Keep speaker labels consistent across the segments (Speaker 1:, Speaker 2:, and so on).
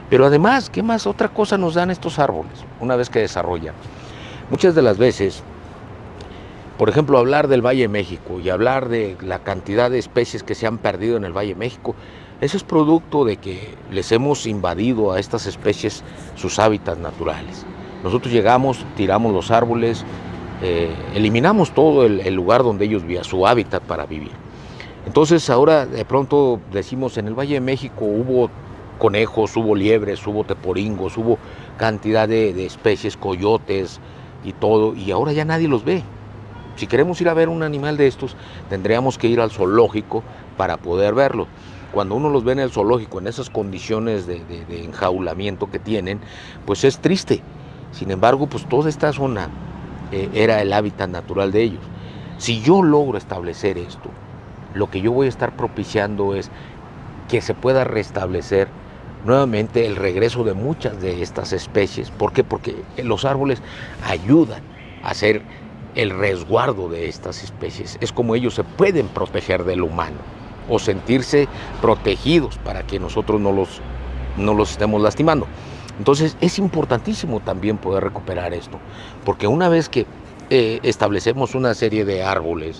Speaker 1: Pero además, ¿qué más otra cosa nos dan estos árboles una vez que desarrollan? Muchas de las veces, por ejemplo, hablar del Valle de México y hablar de la cantidad de especies que se han perdido en el Valle de México, eso es producto de que les hemos invadido a estas especies sus hábitats naturales. Nosotros llegamos, tiramos los árboles, eliminamos todo el lugar donde ellos vivían, su hábitat para vivir. Entonces ahora de pronto decimos, en el Valle de México hubo conejos, hubo liebres, hubo teporingos, hubo cantidad de especies, coyotes y todo, y ahora ya nadie los ve. Si queremos ir a ver un animal de estos, tendríamos que ir al zoológico para poder verlo. Cuando uno los ve en el zoológico, en esas condiciones de enjaulamiento que tienen, pues es triste. Sin embargo, pues toda esta zona era el hábitat natural de ellos. Si yo logro establecer esto, lo que yo voy a estar propiciando es que se pueda restablecer nuevamente el regreso de muchas de estas especies. ¿Por qué? Porque los árboles ayudan a hacer el resguardo de estas especies. Es como ellos se pueden proteger del humano o sentirse protegidos para que nosotros no los estemos lastimando. Entonces es importantísimo también poder recuperar esto, porque una vez que establecemos una serie de árboles,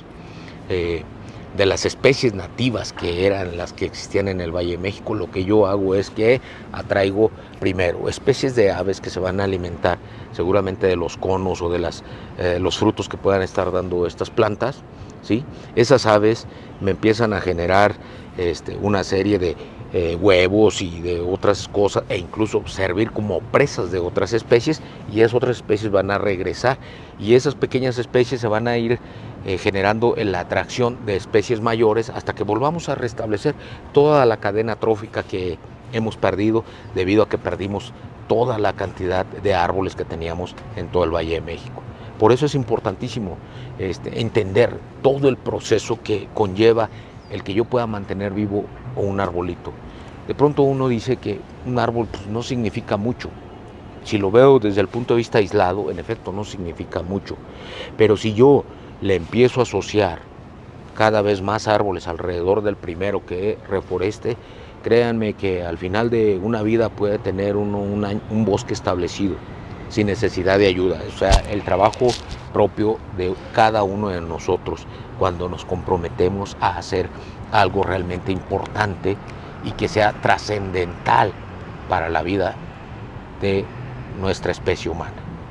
Speaker 1: de las especies nativas que eran las que existían en el Valle de México, lo que yo hago es que atraigo primero especies de aves que se van a alimentar seguramente de los conos o de los frutos que puedan estar dando estas plantas, ¿sí? Esas aves me empiezan a generar una serie de huevos y de otras cosas, e incluso servir como presas de otras especies, y esas otras especies van a regresar, y esas pequeñas especies se van a ir generando la atracción de especies mayores hasta que volvamos a restablecer toda la cadena trófica que hemos perdido debido a que perdimos toda la cantidad de árboles que teníamos en todo el Valle de México. Por eso es importantísimo entender todo el proceso que conlleva el que yo pueda mantener vivo un arbolito. De pronto uno dice que un árbol pues, no significa mucho. Si lo veo desde el punto de vista aislado, en efecto no significa mucho. Pero si yo le empiezo a asociar cada vez más árboles alrededor del primero que reforeste, créanme que al final de una vida puede tener uno un bosque establecido, sin necesidad de ayuda. O sea, el trabajo propio de cada uno de nosotros cuando nos comprometemos a hacer algo realmente importante y que sea trascendental para la vida de nuestra especie humana.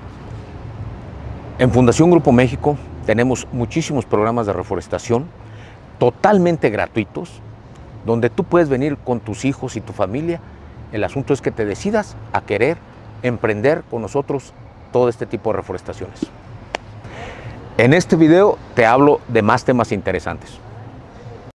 Speaker 1: En Fundación Grupo México tenemos muchísimos programas de reforestación totalmente gratuitos, donde tú puedes venir con tus hijos y tu familia. El asunto es que te decidas a querer emprender con nosotros todo este tipo de reforestaciones. En este video te hablo de más temas interesantes.